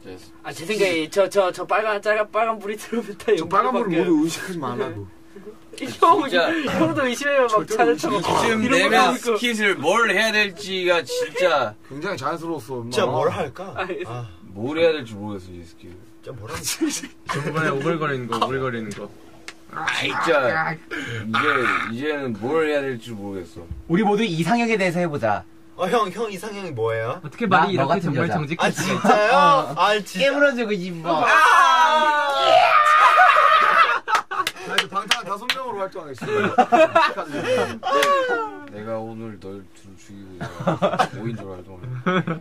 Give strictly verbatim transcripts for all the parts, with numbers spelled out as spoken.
아, 제 생각에 저 저 저 빨간 빨간 빨간 불이 들어오면 다 저 빨간 불을 모두 의식하지 말라고. 형, 형도 의심해요. 막 차를 타고 지금 내면 스킷을 뭘 해야 될지가 진짜 굉장히 자연스러웠어. 진짜 뭘 할까? 아, 뭘 해야 될지 모르겠어 이 스킷. 진짜 뭘 할까? 저번에 오글거리는 거, 오글거리는 거. 아, 진짜 이제 이제는 뭘 해야 될지 모르겠어. 우리 모두 이상형에 대해서 해보자. 어, 형, 형 이상형이 뭐예요? 어떻게 말이 이렇게 정말 정직해? 아, 진짜요? 어. 아, 진짜. 깨물어주고 싶어. 아! 나 이제 방탄 다섯 명으로 활동하겠어. 내가 오늘 널 둘 죽이고 오인 줄 알던.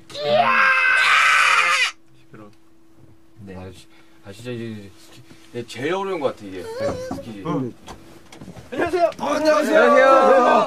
시끄러. 네. 아, 아 진짜 이제 내 제일 어려운 것 같아 이게. 스키지. 어. 안녕하세요. 어, 안녕하세요. 안녕하세요.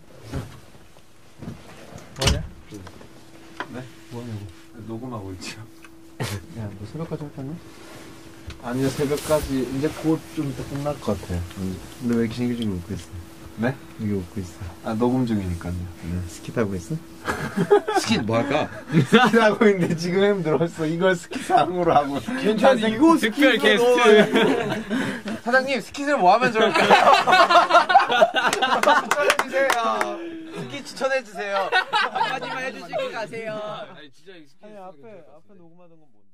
뭐냐? 네? 뭐냐고? 녹음하고 있지요. 야, 너 새벽까지 할 거냐? 아니요, 새벽까지 이제 곧 좀 이따 끝날 것 같아요. 근데 왜 이렇게 싱글싱글 웃고 있어? 네? 이게 웃고 있어. 아, 녹음 중이니까요. 네. 스킷 하고 있어? 스킷 뭐 할까? 스킷 하고 있는데 지금 힘들었어. 이걸 스킷상으로 하고. 괜찮아, 이거 특별 게스트. 사장님, 스킷을 뭐 하면 좋을까요? 추천해주세요. 스킷 추천해주세요. 한마디만 해주시고 가세요. 아니 진짜 이 스킷. 아니 앞에 앞에 녹음하던 건 뭔데?